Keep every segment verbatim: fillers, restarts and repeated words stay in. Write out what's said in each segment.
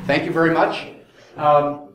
Thank you very much. Um,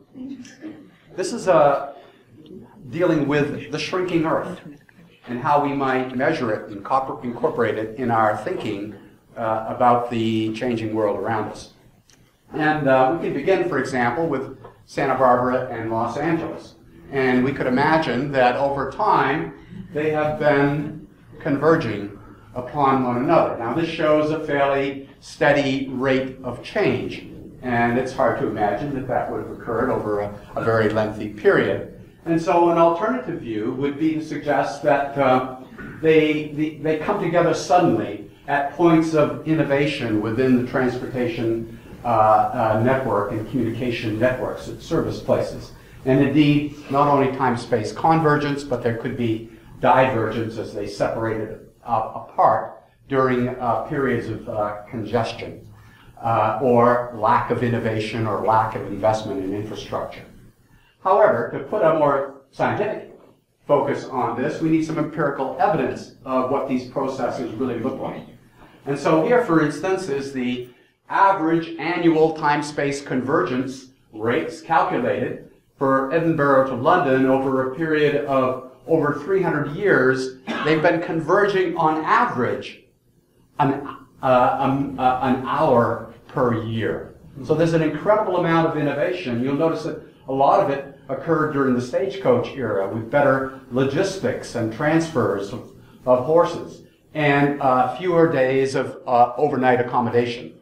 this is uh, dealing with the shrinking Earth and how we might measure it and incorporate it in our thinking uh, about the changing world around us. And uh, we can begin, for example, with Santa Barbara and Los Angeles. And we could imagine that over time, they have been converging upon one another. Now, this shows a fairly steady rate of change. And it's hard to imagine that that would have occurred over a, a very lengthy period. And so an alternative view would be to suggest that uh, they, the, they come together suddenly at points of innovation within the transportation uh, uh, network and communication networks at service places. And indeed, not only time-space convergence, but there could be divergence as they separated uh, apart during uh, periods of uh, congestion. Uh, or lack of innovation or lack of investment in infrastructure. However, to put a more scientific focus on this, we need some empirical evidence of what these processes really look like. And so here, for instance, is the average annual time-space convergence rates calculated for Edinburgh to London over a period of over three hundred years. They've been converging on average an, uh, um, uh, an hour per year. So there's an incredible amount of innovation. You'll notice that a lot of it occurred during the stagecoach era with better logistics and transfers of, of horses and uh, fewer days of uh, overnight accommodation.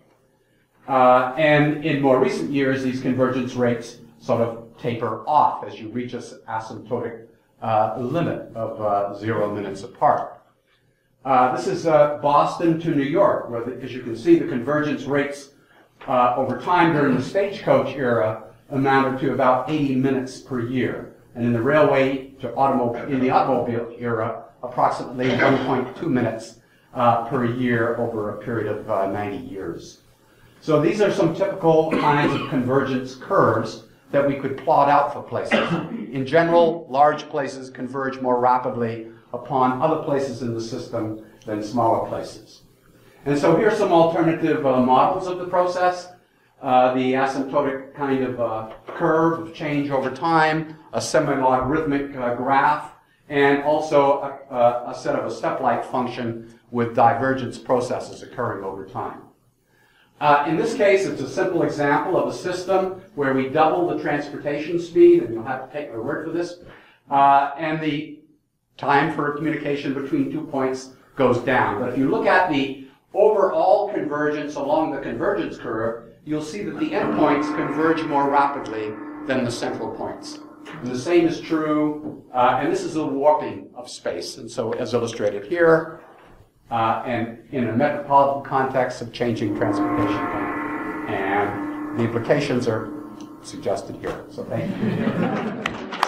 Uh, and in more recent years, these convergence rates sort of taper off as you reach this asymptotic uh, limit of uh, zero minutes apart. Uh, this is uh, Boston to New York, where, the, as you can see, the convergence rates Uh, over time during the stagecoach era amounted to about eighty minutes per year. And in the railway to automobile, in the automobile era, approximately one point two minutes uh, per year over a period of uh, ninety years. So these are some typical kinds of convergence curves that we could plot out for places. In general, large places converge more rapidly upon other places in the system than smaller places. And so here's some alternative uh, models of the process. Uh, the asymptotic kind of uh, curve of change over time, a semi-logarithmic uh, graph, and also a, a, a set of a step-like function with divergence processes occurring over time. Uh, in this case, it's a simple example of a system where we double the transportation speed, and you'll have to take my word for this, uh, and the time for communication between two points goes down. But if you look at the overall convergence along the convergence curve, you'll see that the endpoints converge more rapidly than the central points. And the same is true, uh, and this is a warping of space. And so as illustrated here, uh, and in a metropolitan context of changing transportation. And the implications are suggested here. So thank you.